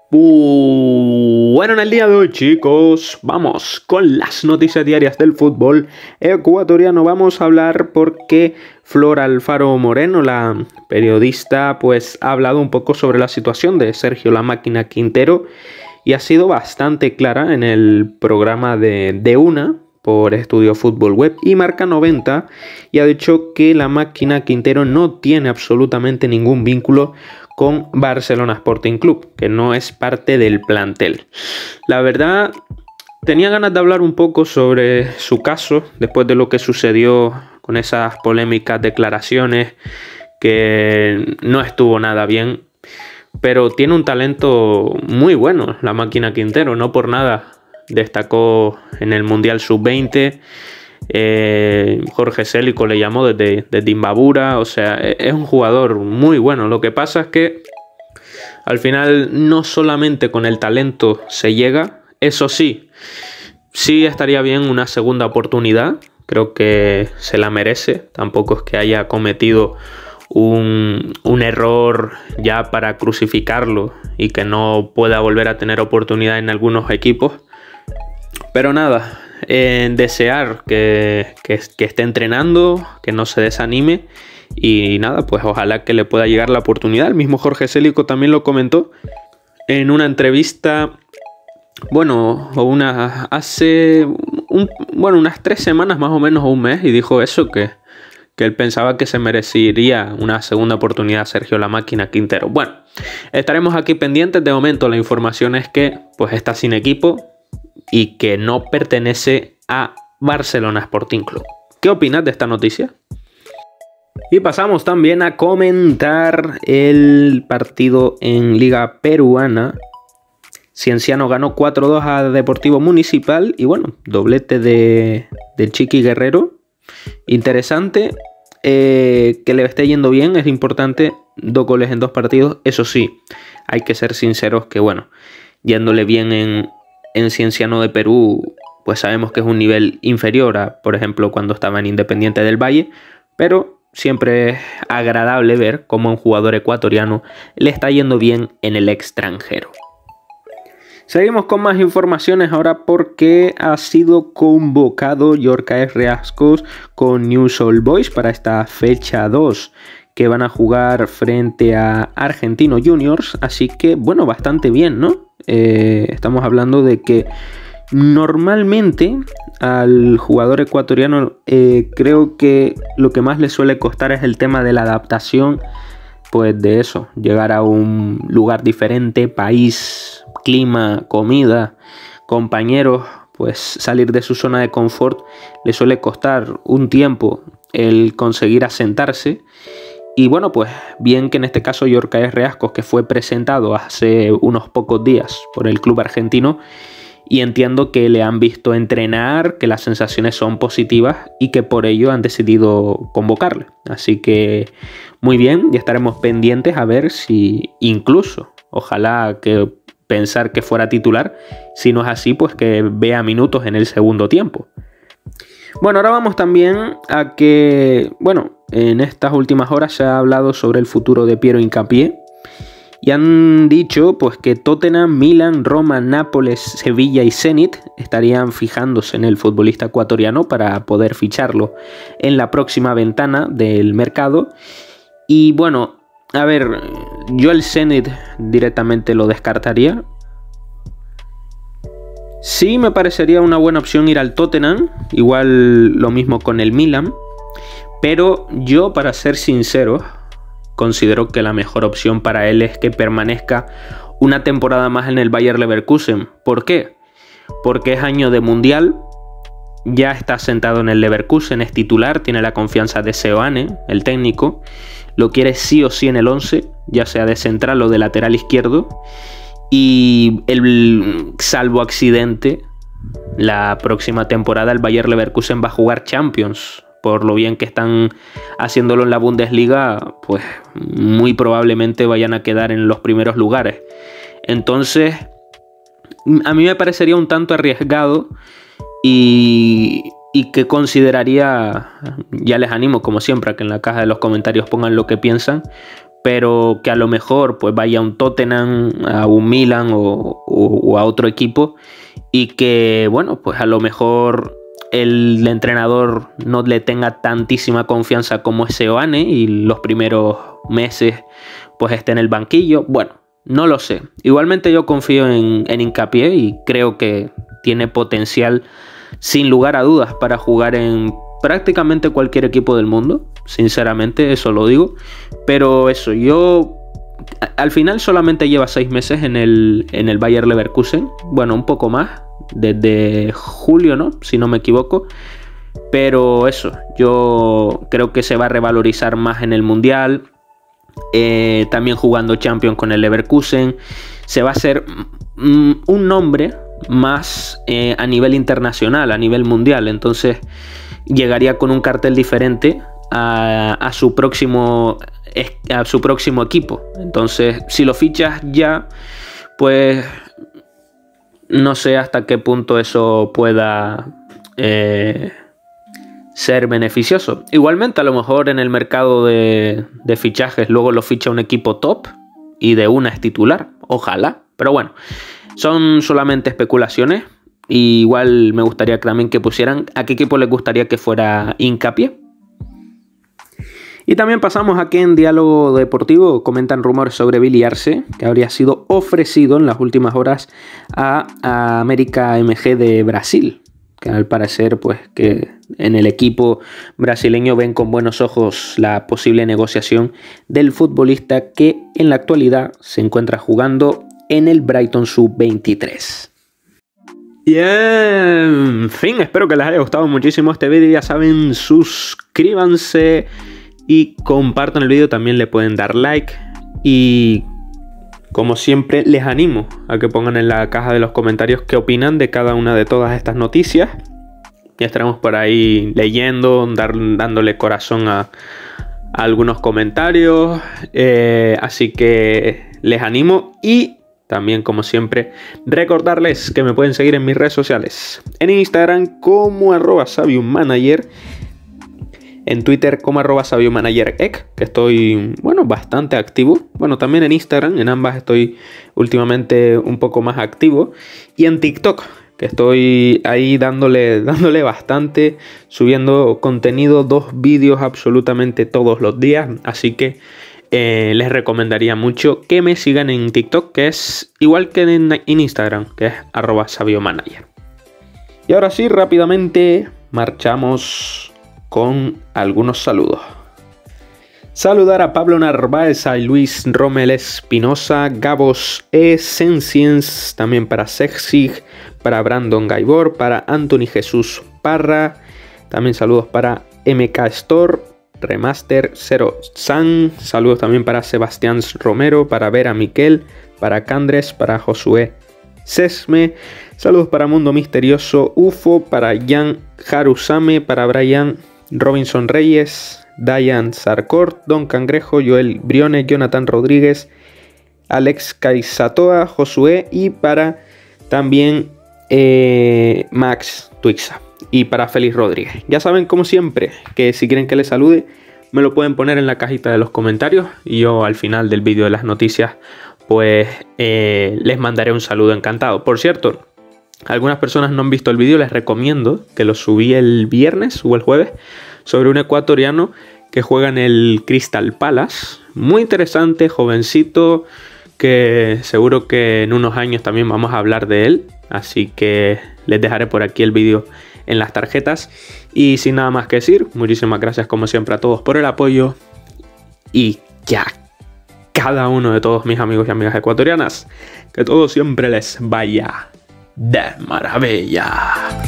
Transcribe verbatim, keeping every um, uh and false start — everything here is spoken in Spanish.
Bueno, en el día de hoy, chicos, vamos con las noticias diarias del fútbol ecuatoriano. Vamos a hablar porque Flor Alfaro Moreno, la periodista, pues ha hablado un poco sobre la situación de Sergio La Máquina Quintero y ha sido bastante clara en el programa de, de Una por Estudio Fútbol Web y Marca noventa, y ha dicho que La Máquina Quintero no tiene absolutamente ningún vínculo con Barcelona Sporting Club, que no es parte del plantel. La verdad, tenía ganas de hablar un poco sobre su caso después de lo que sucedió con esas polémicas declaraciones, que no estuvo nada bien, pero tiene un talento muy bueno La Máquina Quintero, no por nada destacó en el Mundial sub veinte. Eh, Jorge Célico le llamó desde, desde Imbabura. O sea, es un jugador muy bueno. Lo que pasa es que al final no solamente con el talento se llega. Eso sí, sí estaría bien una segunda oportunidad. Creo que se la merece. Tampoco es que haya cometido un, un error ya para crucificarlo y que no pueda volver a tener oportunidad en algunos equipos. Pero nada, eh, desear que, que, que esté entrenando, que no se desanime y nada, pues ojalá que le pueda llegar la oportunidad. El mismo Jorge Célico también lo comentó en una entrevista, bueno, una, hace un, bueno, unas tres semanas más o menos o un mes, y dijo eso, que, que él pensaba que se merecería una segunda oportunidad Sergio La Máquina Quintero. Bueno, estaremos aquí pendientes. De momento la información es que pues está sin equipo y que no pertenece a Barcelona Sporting Club. ¿Qué opinas de esta noticia? Y pasamos también a comentar el partido en Liga Peruana. Cienciano ganó cuatro dos a Deportivo Municipal y bueno, doblete de, de Chiqui Guerrero. Interesante, eh, que le esté yendo bien, es importante. Dos goles en dos partidos. Eso sí, hay que ser sinceros que bueno, yéndole bien en... en Cienciano de Perú, pues sabemos que es un nivel inferior a, por ejemplo, cuando estaba en Independiente del Valle, pero siempre es agradable ver cómo a un jugador ecuatoriano le está yendo bien en el extranjero. Seguimos con más informaciones ahora porque ha sido convocado Yorkaes Reascos con Newell's Old Boys para esta fecha dos, que van a jugar frente a Argentino Juniors, así que bueno, bastante bien, ¿no? Eh, estamos hablando de que normalmente al jugador ecuatoriano eh, creo que lo que más le suele costar es el tema de la adaptación, pues de eso, llegar a un lugar diferente, país, clima, comida, compañeros, pues salir de su zona de confort le suele costar un tiempo el conseguir asentarse. Y bueno, pues bien que en este caso Yorkaes Reascos, que fue presentado hace unos pocos días por el club argentino, y entiendo que le han visto entrenar, que las sensaciones son positivas y que por ello han decidido convocarle. Así que muy bien, y estaremos pendientes a ver si incluso, ojalá que pensar que fuera titular, si no es así, pues que vea minutos en el segundo tiempo. Bueno, ahora vamos también a que, bueno, en estas últimas horas se ha hablado sobre el futuro de Piero Hincapié y han dicho pues que Tottenham, Milan, Roma, Nápoles, Sevilla y Zenit estarían fijándose en el futbolista ecuatoriano para poder ficharlo en la próxima ventana del mercado. Y bueno, a ver, yo el Zenit directamente lo descartaría. Sí, me parecería una buena opción ir al Tottenham, igual lo mismo con el Milan, pero yo, para ser sincero, considero que la mejor opción para él es que permanezca una temporada más en el Bayer Leverkusen. ¿Por qué? Porque es año de Mundial, ya está sentado en el Leverkusen, es titular, tiene la confianza de Seoane, el técnico, lo quiere sí o sí en el once, ya sea de central o de lateral izquierdo. Y el salvo accidente, la próxima temporada el Bayer Leverkusen va a jugar Champions. Por lo bien que están haciéndolo en la Bundesliga, pues muy probablemente vayan a quedar en los primeros lugares. Entonces, a mí me parecería un tanto arriesgado y, y que consideraría, ya les animo como siempre a que en la caja de los comentarios pongan lo que piensan, pero que a lo mejor pues vaya a un Tottenham, a un Milan o, o, o a otro equipo, y que bueno, pues a lo mejor el entrenador no le tenga tantísima confianza como es Seoane y los primeros meses pues esté en el banquillo. Bueno, no lo sé. Igualmente yo confío en, en Hincapié y creo que tiene potencial sin lugar a dudas para jugar en prácticamente cualquier equipo del mundo. Sinceramente, eso lo digo. Pero eso, yo al final solamente lleva seis meses en el, en el Bayer Leverkusen. Bueno, un poco más, desde julio, ¿no? Si no me equivoco. Pero eso, yo creo que se va a revalorizar más en el Mundial. Eh, también jugando Champions con el Leverkusen. Se va a hacer mm, un nombre más eh, a nivel internacional, a nivel mundial. Entonces llegaría con un cartel diferente a, a, su próximo, a su próximo equipo. Entonces si lo fichas ya, pues no sé hasta qué punto eso pueda eh, ser beneficioso. Igualmente a lo mejor en el mercado de, de fichajes luego lo ficha un equipo top y de una es titular, ojalá. Pero bueno, son solamente especulaciones. Y igual me gustaría también que pusieran a qué equipo les gustaría que fuera Hincapié. Y también pasamos aquí en Diálogo Deportivo. Comentan rumores sobre Billy Arce, que habría sido ofrecido en las últimas horas a, a América M G de Brasil. Que al parecer pues que en el equipo brasileño ven con buenos ojos la posible negociación del futbolista, que en la actualidad se encuentra jugando en el Brighton sub veintitrés. Y en fin, espero que les haya gustado muchísimo este vídeo. Ya saben, suscríbanse y compartan el vídeo. También le pueden dar like. Y como siempre, les animo a que pongan en la caja de los comentarios qué opinan de cada una de todas estas noticias. Ya estaremos por ahí leyendo, dar, dándole corazón a, a algunos comentarios. Eh, así que les animo. Y también, como siempre, recordarles que me pueden seguir en mis redes sociales. En Instagram como arroba sabiumanager. En Twitter como arroba sabiumanagerec, que estoy, bueno, bastante activo. Bueno, también en Instagram, en ambas estoy últimamente un poco más activo. Y en TikTok, que estoy ahí dándole, dándole bastante, subiendo contenido, dos vídeos absolutamente todos los días. Así que Eh, les recomendaría mucho que me sigan en TikTok, que es igual que en, en Instagram, que es arroba sabiomanager. Y ahora sí, rápidamente marchamos con algunos saludos. Saludar a Pablo Narváez, a Luis Romel Espinosa, Gabos Essenciens, también para Sexig, para Brandon Gaibor, para Anthony Jesús Parra, también saludos para M K Store, Remaster cero San, saludos también para Sebastián Romero, para Vera Miquel, para Candres, para Josué Sesme, saludos para Mundo Misterioso U F O, para Jan Harusame, para Brian Robinson Reyes, Diane Sarkort, Don Cangrejo, Joel Briones, Jonathan Rodríguez, Alex Caizatoa, Josué, y para también eh, Max Tuixa. Y para Félix Rodríguez. Ya saben, como siempre, que si quieren que les salude, me lo pueden poner en la cajita de los comentarios. Y yo al final del vídeo de las noticias, pues eh, les mandaré un saludo encantado. Por cierto, algunas personas no han visto el vídeo, les recomiendo que lo subí el viernes o el jueves, sobre un ecuatoriano que juega en el Crystal Palace. Muy interesante, jovencito, que seguro que en unos años también vamos a hablar de él. Así que les dejaré por aquí el vídeo en las tarjetas. Y sin nada más que decir, muchísimas gracias como siempre a todos por el apoyo. Y ya cada uno de todos mis amigos y amigas ecuatorianas, que todo siempre les vaya de maravilla.